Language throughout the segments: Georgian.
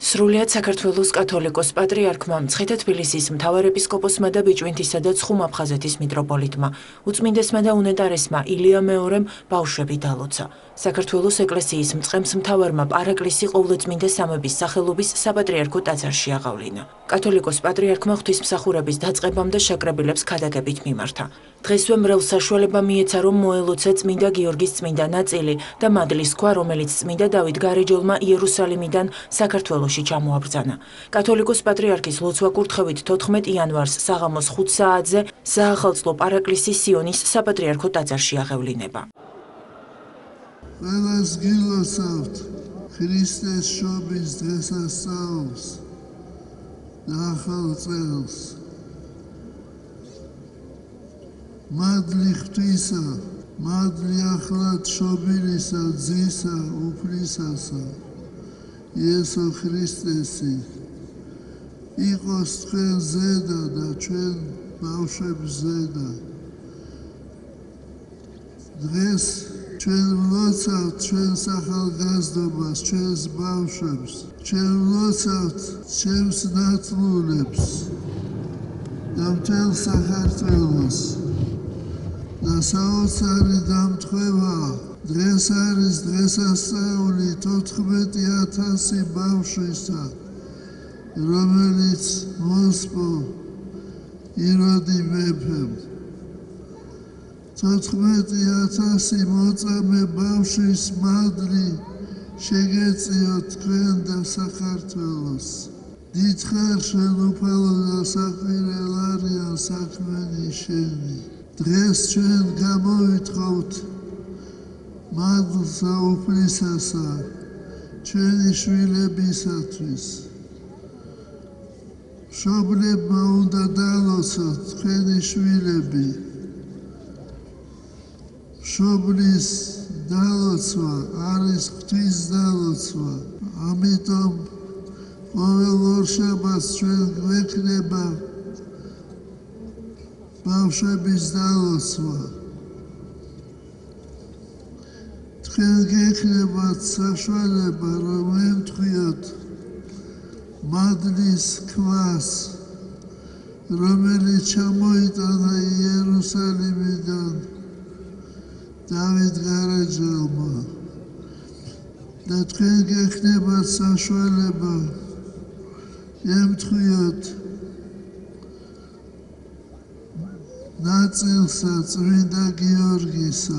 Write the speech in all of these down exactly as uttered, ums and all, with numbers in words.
სრულიად საქართველოს კათოლიკოს პატრიარქმა, მცხეთა-თბილისის მთავარეპისკოპოსმა და ბიჭვინთისა და ცხუმ-აფხაზეთის მიტროპოლიტმა, უწმინდესმა და უნეტარესმა ილია მეორემ ბავშვები დალოცა. საქართველოს ეკლესიის მწყემსმთავარმა პარაკლისი ყოვლადწმინდა სამების სახელობის საპატრიარქო ტაძარში აღავლინა. კათოლიკოს პატრიარქმა ღვთისმსახურების დაწყებამ და შეკრებილებს ქადაგებით მიმართა. დღესვე მრევლ საშუალება მიეცა, რომ მოელოცა წმინდა გიორგის წმინდა ნაწილი და მადლის ქვა, რომელიც წმინდა დავით გარეჯოლმა იერუსალიმიდან საქართველოში ჩამოაბრძანა. კათოლიკოს პატრიარქის ლოცვა-კურთხევით თოთხმეტ იანვარს საღამოს ხუთ საათზე საახალწლო პარაკლისი სიონის საპატრიარქო ტაძარში აღევლინება. ყველას გილოცავთ ქრისტეს შობის დღესასწაულს და ახალ წელს. მადლი ღვთისა, მადლი ახლად შობილისა, ძისა, უფლისასა, იესო ქრისტესი, იყოს თქვენ ზედა და ჩვენ ბავშვებს ზედა. დღეს ჩვენ ვლოცავთ ჩვენს ახალგაზრდობას, ჩვენს ბავშვებს, ჩვენ ვლოცავთ ჩემს ნათლულებს და მთელ საქართველოს. და საოცარი დამთხევა დღეს არის დღესასწაული თოთხმეტი ათასი ბავშვისა, რომელიც მოსპო იროდი მეფემ. თოთხმეტი ათასი მოწამე ბავშვის მადლი შეგეწიოთ თქვენ და საქართველოს. დიდხარ შენუფალო და საყვირელ არიან საქმენი შენი. დღეს ჩვენ გამოვითხოვთ მადლსა უფლისასა ჩვენი შვილებისათვის. მშობლებმა უნდა დალოცოთ თქვენი შვილები. მშობლის დალოცვა არის ღვთის დალოცვა. ამიტომ ყოველ ორშაბათს ჩვენ გვექნება ბავშვების დალოცვა. თქვენ გექნებათ საშუალება, რომ ემთხვიოთ მადლის ქვას, რომელიც ჩამოიტანა იერუსალიმიდან დავით გარეჯოლმა. და თქვენ გექნებათ საშუალება ემთხვიოთ ნაწილსა წმინდა გიორგისა.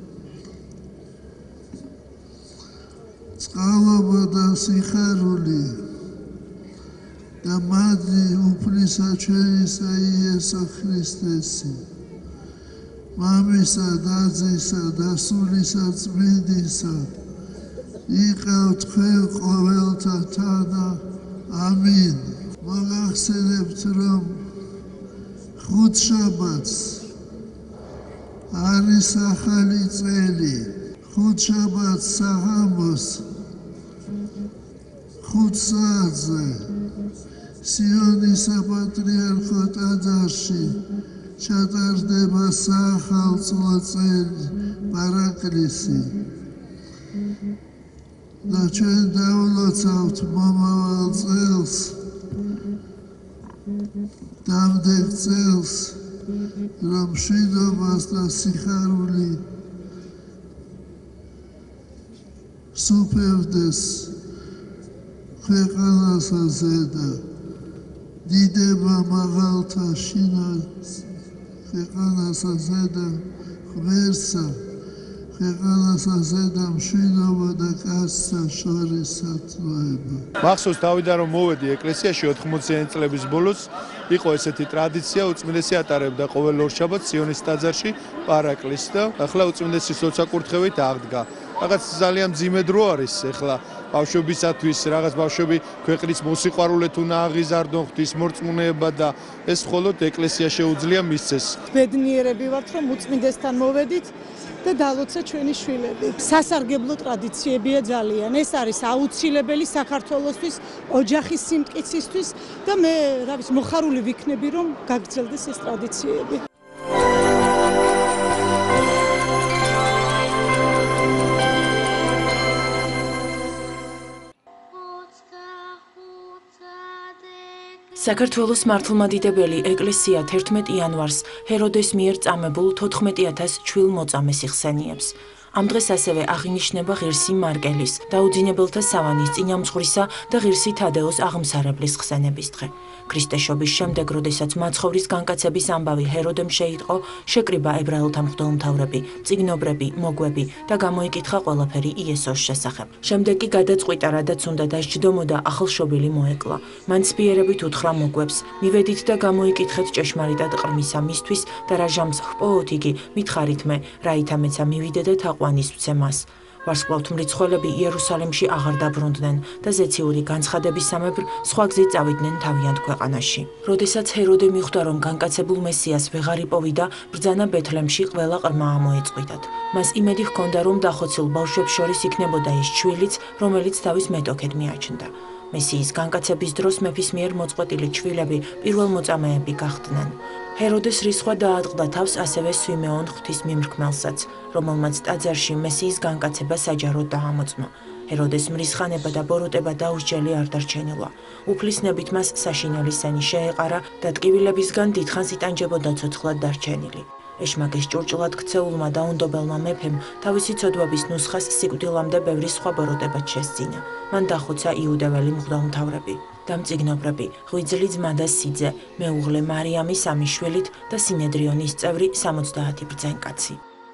წყალობა და სიხარული და მადლი უფლისა ჩვენისა იესო ქრისტესი, მამისა, დაზისა და სულისა წმინდისა იყავთ თქვენ ყოველთა თანა. ამინ. მოგახსენებთ, რომ ხუთშაბათს არის ახალი წელი. ხუთშაბათს საღამოს ხუთ საათზე სიონის საპატრიარქო ტაძარში ჩატარდება საახალწლო წელი პარაკლისი და ჩვენ დავულოცავთ მომავალ წელს, დამდეგ წელს, რომ მშვიდობას და სიხარული სუფევდეს ქვეყანასა ზედა. დიდება მაღალთა შინას ქვეყანასა ზედა ღმერთსა, ქვეყანასა ზედა მშვიდობა და კაცთა შორის სათნოება. მახსოვს დავიდა, რომ მოვედი ეკლესიაში ოთხმოციანი წლების ბოლოს, იყო ესეთი ტრადიცია, უწმინდესი ატარებდა ყოველ ორშაბათს სიონის ტაძარში პარაკლისს და ახლა უწმინდესის ლოცვა-კურთხევით აღდგა. რაღაც ძალიან მძიმე დრო არის ახლა ბავშვებისათვის, რაღაც ბავშვები ქვეყნის მოსიყვარულეთ უნდა აღიზარდონ, ღვთის მორწმუნეება და ეს მხოლოდ ეკლესია შეუძლია მისცეს. ბედნიერები ვართ, რომ უწმინდესთან მოვედით და დალოცა ჩვენი შვილები. სასარგებლო ტრადიციებია ძალიან. ეს არის აუცილებელი საქართველოსთვის, ოჯახის სიმტკიცისთვის და მე, რა ვიცი, მოხარული ვიქნები, რომ გაგრძელდეს ეს ტრადიციები. საქართველოს მართლმადიდებელი ეკლესია თერთმეტ იანვარს ჰეროდეს მიერ წამებულ თოთხმეტი ათას ჩვილ მოწამეს იხსენიებს. Ამ დღეს ასევე აღინიშნება ღირსი მარკელის, დაუძინებელთა სავანის წინამძღვრისა და ღირსი თადეოს აღმსარებლის ხსენების დღე. ქრისტეშობის შემდეგ, როდესაც მაცხოვრის განკაცების ამბავი ჰეროდემ შეიტყო, შეკრიბა ებრაელთა მღვდელმთავრები, წიგნობრები, მოგვები და გამოიკითხა ყველაფერი იესოს შესახებ. შემდეგ კი გადაწყვიტა, რადაც უნდა დასჯდომოდა, ახალშობილი მოეკლა. მან ცბიერებით უთხრა მოგვებს, მივედით და გამოიკითხეთ ჭეშმარიტად ყრმისა მისთვის და რა ჟამს ჰპოვოთ იგი, მითხარით მე, რაითა მეცა მივიდე და თაყვანის ვცე მას. ვარსკვლავთ მრიცხველები იერუსალიმში აღარ დაბრუნდნენ და ზეციური განცხადებისამებრ სხვა გზით წავიდნენ თავიანთ ქვეყანაში. როდესაც ჰეროდე მიხვდა, რომ განკაცებულ მესიას ვეღარ იპოვიდა, ბრძანა ბეთლემში ყველა ყრმა ამოეწყვიტათ. მას იმედი ჰქონდა, რომ დახოცილ ბავშვებს შორის იქნებოდა ის ჩვილიც, რომელიც თავის მეტოქედ მიაჩნდა. მესიის განკაცების დროს მეფის მიერ მოწყვეტილი ჩვილები პირველმოწამეები გახდნენ. ჰეროდეს რისხვა დაატყდა თავს ასევე სვიმეონ ღვთისმიმრქმელსაც, რომელმაც ტაძარში მესიის განკაცება საჯაროდ დაამოწმა. ჰეროდეს მრისხანება და ბოროტება დაუსჯელი არ დარჩენილა. უფლისნებით მას საშინელი სენი შეეყარა და ტკივილებისგან დიდხანს იტანჯებოდა ცოცხლად დარჩენილი. ეშმაკის ჭურჭლად ქცეულმა დაუნდობელმა მეფემ თავისი ცოდვების ნუსხას სიკვდილამდე ბევრი სხვა ბოროტებად შესძინა. მან დახოცა იუდეველი მღვდელმთავრები, დამწიგნობრები, ღვიძლი ძმა და სიძე, მეუღლე მარიამი სამი შვილით და სინედრიონის წევრი სამოცდაათი ბრძენკაცი.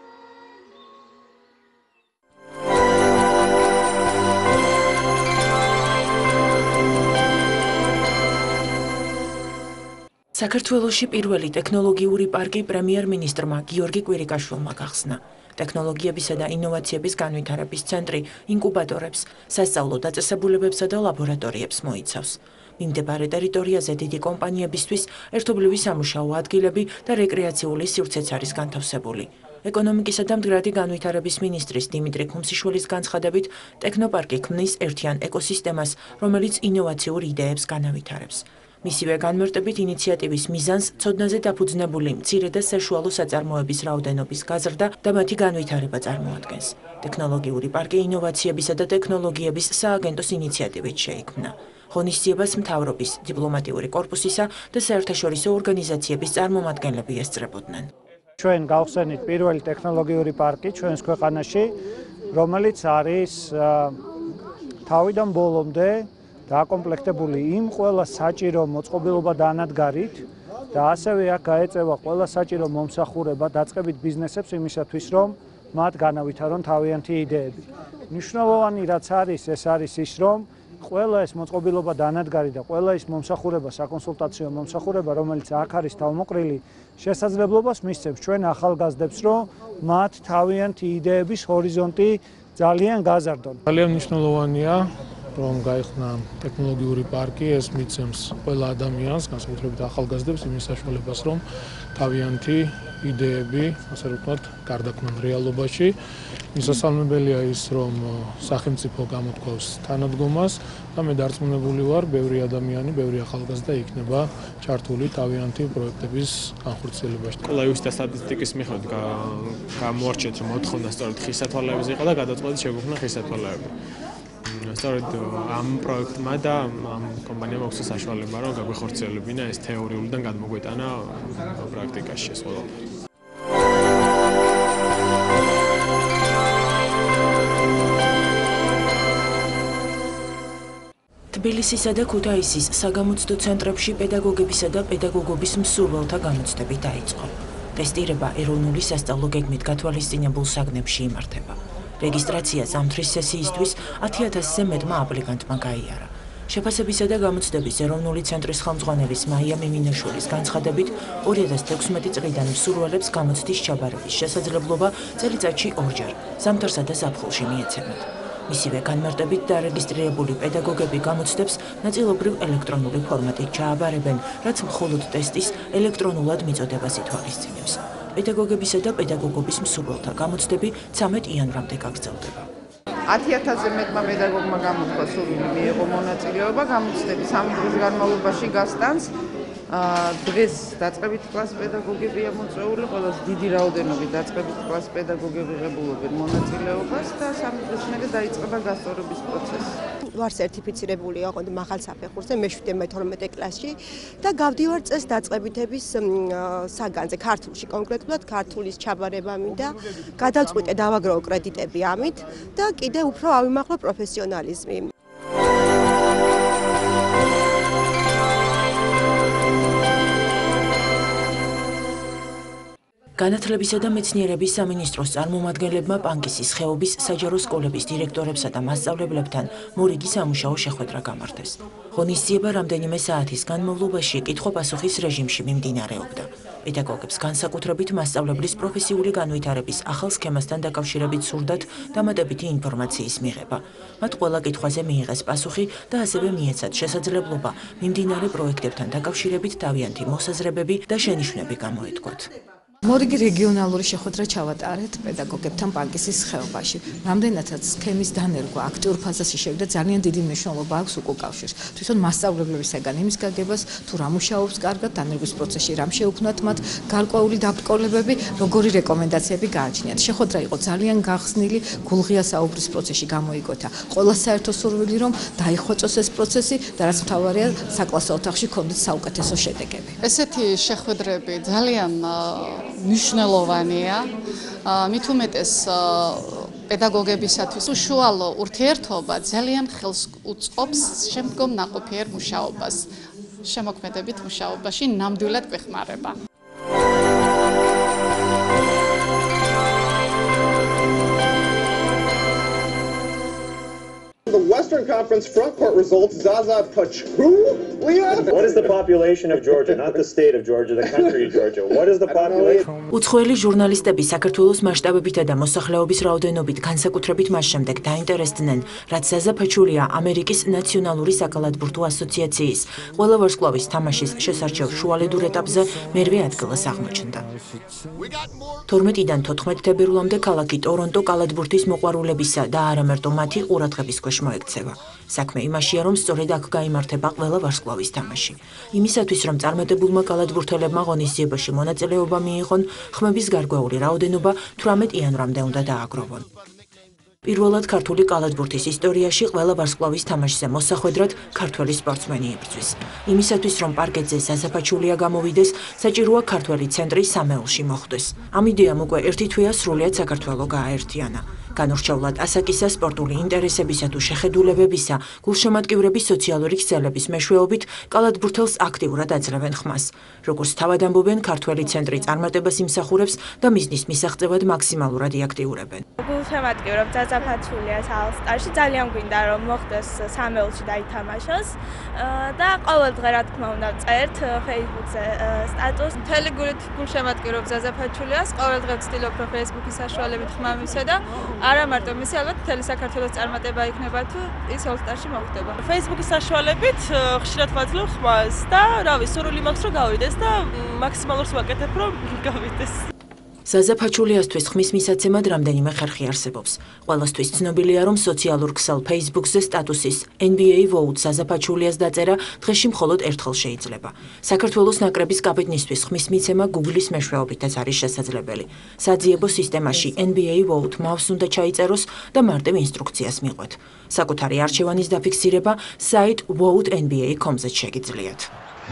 საქართველოში პირველი ტექნოლოგიური პარკი პრემიერ-მინისტრმა გიორგი კვირიკაშვილმა გახსნა. ტექნოლოგიებისა და ინოვაციების განვითარების ცენტრი ინკუბატორებს, სასწავლო დაწესებულებებსა და ლაბორატორიებს მოიცავს. მიმდებარე ტერიტორიაზე დიდი კომპანიებისთვის ერთობლივი სამუშაო ადგილები და რეკრეაციული სივრცეც არის განთავსებული. ეკონომიკისა და მდგრადი განვითარების მინისტრის დიმიტრი ქუმსიშვილის განცხადებით, ტექნოპარკი ქმნის ერთიან ეკოსისტემას, რომელიც ინოვაციურ იდეებს განავითარებს. მისივე განმარტებით ინიციატივის მიზანს ცოდნაზე დაფუძნებული მცირე და საშუალო საწარმოების რაოდენობის გაზრდა და მათი განვითარება წარმოადგენს. ტექნოლოგიური პარკი ინოვაციებისა და ტექნოლოგიების სააგენტოს ინიციატივით შეიქმნა. ღონისძიებას მთავრობის, დიპლომატიური კორპუსისა და საერთაშორისო ორგანიზაციების წარმომადგენლები ესწრებოდნენ. ჩვენ გავხსენით პირველი ტექნოლოგიური პარკი ჩვენს ქვეყანაში, რომელიც არის თავიდან ბოლომდე დაკომპლექტებული იმ ყველა საჭირო მოწყობილობა და ანადგარით და ასევე აქ გაეწევა ყველა საჭირო მომსახურება დაწყებით ბიზნესებს იმისათვის, რომ მათ განავითარონ თავიანთი იდეები. მნიშვნელოვანი რაც არის, ეს არის ის, რომ ყველა ეს მოწყობილობა და ანადგარი და ყველა ის მომსახურება, საკონსულტაციო მომსახურება, რომელიც აქ არის თავმოყრილი, შესაძლებლობას მისცემს ჩვენ ახალგაზრდებს, რომ მათ თავიანთი იდეების ჰორიზონტი ძალიან გაზარდონ. ძალიან მნიშვნელოვანია რომ გაიხსნა ტექნოლოგიური პარკი, ეს მიცემს ყველა ადამიანს, განსაკუთრებით ახალგაზრდებს, იმის საშუალებას, რომ თავიანთი იდეები, ასე ვთქვათ, გარდაქმნან რეალობაში. მისასალმებელია ის, რომ სახელმწიფო გამოთქვავს თანადგომას და მე დარწმუნებული ვარ, ბევრი ადამიანი, ბევრი ახალგაზრდა იქნება ჩართული თავიანთი პროექტების განხორციელებაში. კვლევის და სტატისტიკის მიხედვით გამოარჩიეთ, რომ მოთხოვნა სწორედ ხისათვალეებზე იყო და გადაწყვეტით შეგვიქმნა ხისათვალეები. სწორედ ამ პროექტმა და ამ კომპანიამ აქვს საშუალება, რომ გაგვეხორციელებინა ეს თეორიულიდან გადმოგვეტანა პრაქტიკაში ეს ყველაფერი. თბილისისა და ქუთაისის საგამოცდო ცენტრებში პედაგოგებისა და პედაგოგობის მსურველთა გამოცდები დაიწყო. ტესტირება ეროვნული სასწავლო გეგმით გათვალისწინებულ საგნებში იმართება. რეგისტრაცია ზამთრის სესიისთვის ათი ათასზე მეტმა აპლიკანტმა გაიარა. შეფასებისა და გამოცდების ეროვნული ცენტრის ხელმძღვანელის მაია მიმინაშვილის განცხადებით, ორი ათას თექვსმეტი წლიდან მსურველებს გამოცდის ჩაბარების შესაძლებლობა წელიწადში ორჯერ, ზამთარსა და ზაფხულში მიეცემათ. მისივე განმარტებით დარეგისტრირებული პედაგოგები გამოცდებს ნაწილობრივ ელექტრონული ფორმატით ჩააბარებენ, რაც მხოლოდ ტესტის ელექტრონულად მიწოდებას ითვალისწინებს. პედაგოგებისა და პედაგოგობის მსურველთა გამოცდები ცამეტ იანვრამდე გაგრძელდება. ათი ათასზე მეტმა პედაგოგმა გამოთქვა სურვილი მიიღო მონაწილეობა გამოცდების სამი დღის განმავლობაში გასტანს. დღეს დაწყებით კლას პედაგოგებია მოწვეული, ყველას დიდი რაოდენობით დაწყებით კლას პედაგოგები ღებულობენ მონაწილეობას და სამი დღის მერე დაიწყება გასწორების პროცესი. ვარ სერტიფიცირებული ოღონდ მაღალ საფეხურზე მეშვიდე მეთორმეტე კლასში და გავდივარ წეს დაწყებითების საგანზე ქართულში კონკრეტულად ქართულის ჩაბარება მინდა გადავწყვიტე დავაგროვო კრედიტები ამით და კიდე უფრო ავიმაღლო პროფესიონალიზმი. განათლებისა და მეცნიერების სამინისტროს წარმომადგენლებმა პანკისის ხეობის საჯარო სკოლების დირექტორებსა და მასწავლებლებთან მორიგი სამუშაო შეხვედრა გამართეს. ღონისძიება რამდენიმე საათის განმავლობაში კითხვა-პასუხის რეჟიმში მიმდინარეობდა. პედაგოგებს განსაკუთრებით მასწავლებლის პროფესიული განვითარების ახალ სქემასთან დაკავშირებით სურდათ დამატებითი ინფორმაციის მიღება. მათ ყველა კითხვაზე მიიღეს პასუხი და ასევე მიეცათ შესაძლებლობა მიმდინარე პროექტებთან დაკავშირებით თავიანთი მოსაზრებები და შენიშვნები გამოეთქვათ. მორიგი რეგიონალური შეხვედრა ჩავატარეთ პედაგოგებთან პანკისის ხეობაში. რამდენადაც სქემის დანერგვა აქტიურ ფაზაში შევიდა, ძალიან დიდი მნიშვნელობა აქვს უკავშირს. თვითონ მასწავლებლებისგან იმის გაგებას, თუ რა მუშაობს კარგად დანერგვის პროცესში, რამ შეუქმნათ მათ გარკვეული დაბრკოლებები, როგორი რეკომენდაციები გააჩნიათ. შეხვედრა იყო ძალიან გახსნილი, გულღია საუბრის პროცესში გამოიგოთა. ყველა საერთო სურვილი რომ დაიხვეწოს ეს პროცესი და რაც მთავარია, საკლასო ოთახში ქონდეთ საუკეთესო შედეგები. ესეთი შეხვედრები ძალიან მნიშვნელოვანია, მით უმეტეს პედაგოგებისათვის უშუალო ურთიერთობა ძალიან ხელს უწყობს შემდგომ ნაყოფიერ მუშაობას, შემოქმედებით მუშაობაში ნამდვილად გვეხმარება. The Western Conference front court results, Zaza Pachulia. What is the population of Georgia? Not the state of Georgia, the country of Georgia. What is the population? უცხოელი ჟურნალისტები საქართველოს მასშტაბებითა და მოსახლეობის რაოდენობით განსაკუთრებით მას შემდეგ დაინტერესდნენ, რაც ზაზა ფაჩულია ამერიკის ნაციონალური საკალათბურთო ასოციაციის ყველა ვარსკვლავის თამაშის შესარჩევ შუალედურ ეტაპზე მერვე ადგილას აღმოჩნდა. თორმეტიდან თოთხმეტ თებერვლამდე ქალაქი ტორონტო კალათბურთის მოყვარულებისა და არა მარტო მათი ყურადღების ქვეშ მოექცევა. საქმე იმაშია, რომ სწორედ აქ გაიმართება ყველა ვარსკვლავის თამაში. იმისათვის, რომ წარმატებულმა კალათბურთელებმა ღონისძიებაში მონაწილეობა მიიღონ, ხმების გარკვეული რაოდენობა თვრამეტ იანვრამდე უნდა დააგროვონ. პირველად ქართული კალათბურთის ისტორიაში ყველა ვარსკვლავის თამაშზე მოსახვედრად ქართველი სპორტსმენი იბრძვის. იმისათვის, რომ პარკეტზე ზაზა ფაჩულია გამოვიდეს, საჭიროა ქართველი ცენტრი სამეულში მოხვდეს. ამ იდეამ უკვე ერთი თვეა სრულიად საქართველო გააერთიანა. განურჩევლად ასაკისა სპორტული ინტერესებისა თუ შეხედულებებისა, გულშემატკივრების სოციალური ქსელების მეშვეობით კალათბურთელს აქტიურად აძლევენ ხმას. როგორც თავად ამბობენ, ქართველი ცენტრი წარმატებას იმსახურებს და მიზნის მისაღწევად მაქსიმალურად იაქტიურებენ. გულშემატკივრობ ზაზა ფაჩულიას ალსტარში, ძალიან გვინდა რომ მოხდეს სამეულში დაითამაშოს და ყოველ დღე რა თქმა უნდა წერთ Facebook-ზე სტატუსს. მთელი გულით გულშემატკივრობ ზაზა ფაჩულიას, ყოველ დღე ვცდილობ რომ Facebook-ის საშუალებით ხმა მისცე და არა მარტო მისი, ალბათ მთელი საქართველოს წარმატება იქნება თუ ის All-Star-ში მოხდება. Facebook-ის საშუალებით ხშირად ვაძლევ ხმას და რავი, სურვილი მაქვს რომ გავიდეს და მაქსიმალურს ვაკეთებ რომ გავიდეს. ზაზა ფაჩულიასთვის ხმის მისაცემად რამდენიმე ხერხი არსებობს. ყველასთვის ცნობილია, რომ სოციალურ ქსელ Facebook-ზე სტატუსის N B A Vote ზაზა ფაჩულიას დაწერა დღეში მხოლოდ ერთხელ შეიძლება. საქართველოს ნაკრების კაპიტნისთვის ხმის მიცემა Google-ის მეშვეობითაც არის შესაძლებელი. საძიებო სისტემაში N B A Vote მავს უნდა ჩაიწეროს და მარტივ ინსტრუქციას მიყვეთ. საკუთარი არჩევანის დაფიქსირება საიტ vote N B A dot com-ზე შეგიძლიათ.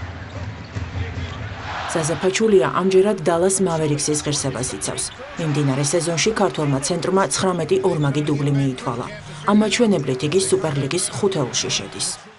ზაზა ფაჩულია ამჯერად დალას მავერიქსის ღირსებას იცავს. მიმდინარე სეზონში ქართველმა ცენტრმა ცხრამეტი ორმაგი დუბლი მიითვალა. ამ მაჩვენებლით იგი სუპერლიგის ხუთეულში შედის.